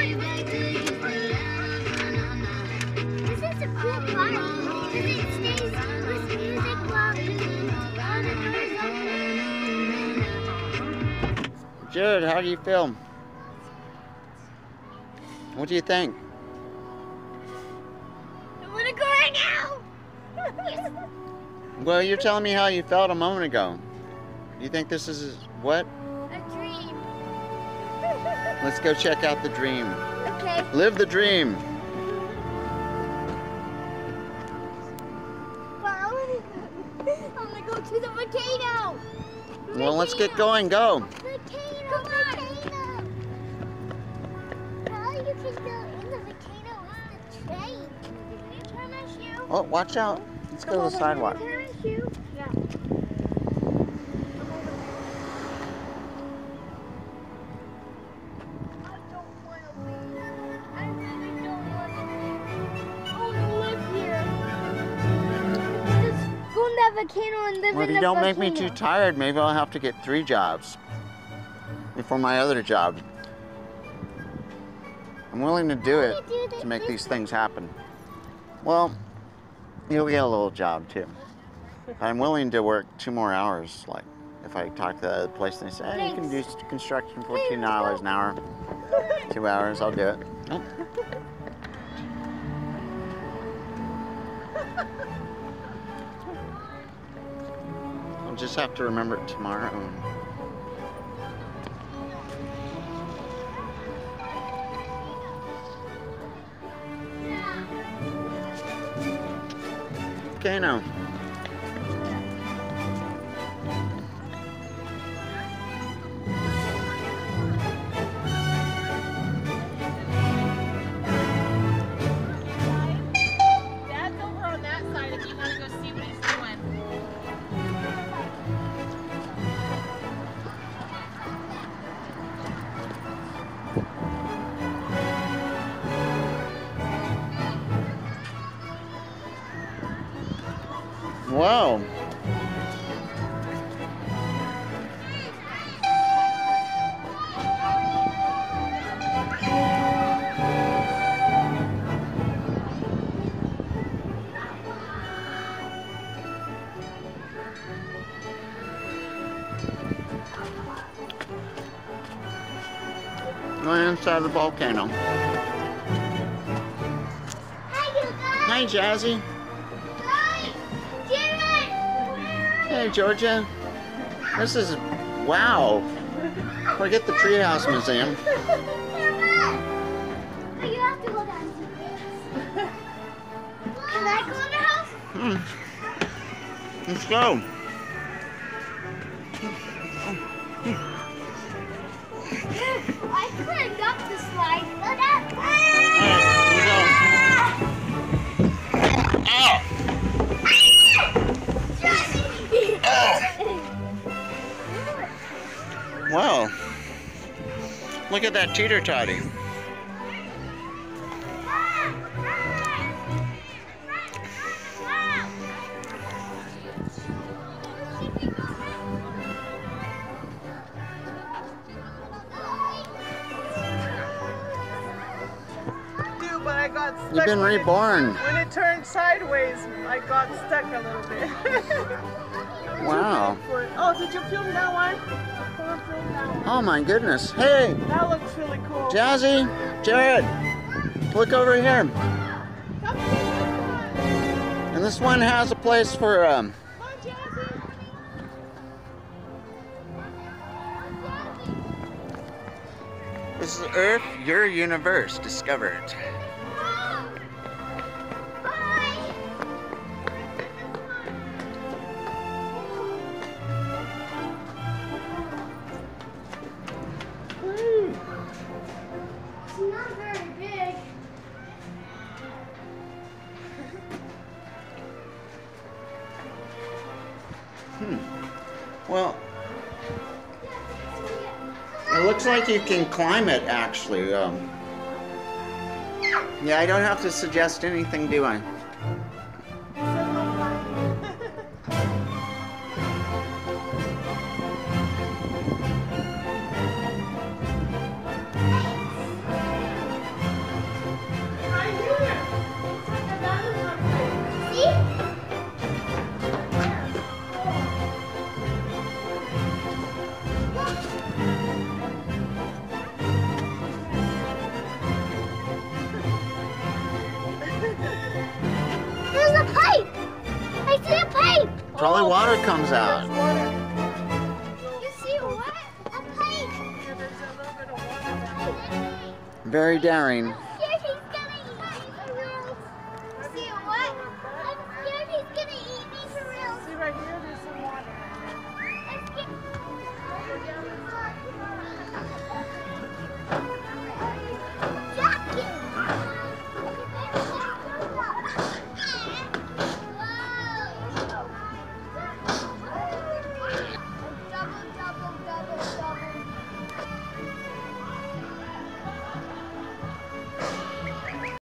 This is a cool park because it stays with music while all the doors open. Jared, how do you feel? What do you think? I want to go right now. Yes. Well, you're telling me how you felt a moment ago. You think this is what? A dream. Let's go check out the dream. Okay. Live the dream. I want to go to the volcano. Well, let's get going. Go. Volcano, volcano. How you can go in the volcano with the train? Can you turn my shoe? Oh, watch out. Let's go to the sidewalk. Turn my shoe? Yeah. Volcano and live Well, if in you the don't volcano. make me too tired, maybe I'll have to get 3 jobs before my other job. I'm willing to do it to make these things happen. Well, you'll get a little job too. I'm willing to work 2 more hours. Like if I talk to the other place and they say, hey, you can do construction for $14 an hour. 2 hours, I'll do it. Oh. I'll just have to remember it tomorrow. Okay, now. Dad's over on that side if you want to go see what he's doing. Wow. Going inside the volcano. Hi, Jazzy. Hey, Georgia. This is, wow. Forget the Treehouse Museum. You have to go down to this. Can I go in the house? Let's go. I climbed up the slide. Look up. Wow. Look at that teeter-totty. Dude, but I got stuck. You've been when reborn. When it turned sideways, I got stuck a little bit. Wow. Oh, did you film that one? Film that one. Oh my goodness. Hey, That looks really cool. Jazzy, Jared, look over here. And this one has a place for, Come on, Jazzy. this is Earth, your universe, discover it. It's not very big. Well, it looks like you can climb it, actually. Yeah, I don't have to suggest anything, do I? Probably water comes out. There's water. You see what? A pipe. Yeah, there's a little bit of water. Very daring.